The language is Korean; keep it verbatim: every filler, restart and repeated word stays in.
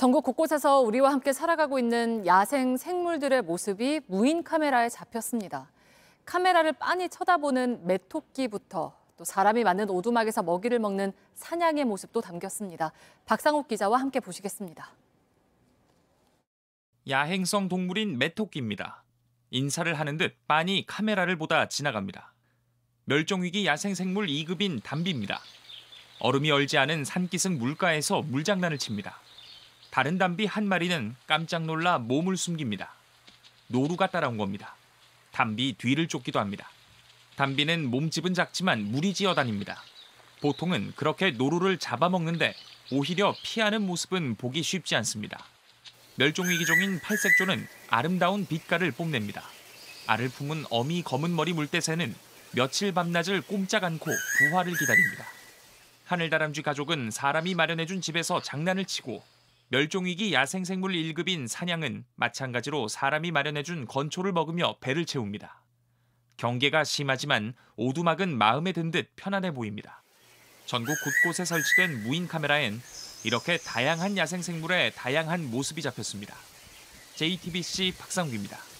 전국 곳곳에서 우리와 함께 살아가고 있는 야생 생물들의 모습이 무인 카메라에 잡혔습니다. 카메라를 빤히 쳐다보는 메토끼부터 또 사람이 만든 오두막에서 먹이를 먹는 사냥의 모습도 담겼습니다. 박상욱 기자와 함께 보시겠습니다. 야행성 동물인 메토끼입니다. 인사를 하는 듯 빤히 카메라를 보다 지나갑니다. 멸종위기 야생생물 이 급인 담비입니다. 얼음이 얼지 않은 산기슭 물가에서 물장난을 칩니다. 다른 담비 한 마리는 깜짝 놀라 몸을 숨깁니다. 노루가 따라온 겁니다. 담비 뒤를 쫓기도 합니다. 담비는 몸집은 작지만 무리지어 다닙니다. 보통은 그렇게 노루를 잡아먹는데 오히려 피하는 모습은 보기 쉽지 않습니다. 멸종위기종인 팔색조는 아름다운 빛깔을 뽐냅니다. 알을 품은 어미 검은 머리 물대새는 며칠 밤낮을 꼼짝 않고 부화를 기다립니다. 하늘다람쥐 가족은 사람이 마련해준 집에서 장난을 치고 멸종위기 야생생물 일 급인 사냥은 마찬가지로 사람이 마련해준 건초를 먹으며 배를 채웁니다. 경계가 심하지만 오두막은 마음에 든 듯 편안해 보입니다. 전국 곳곳에 설치된 무인 카메라엔 이렇게 다양한 야생생물의 다양한 모습이 잡혔습니다. 제이티비씨 박상욱입니다.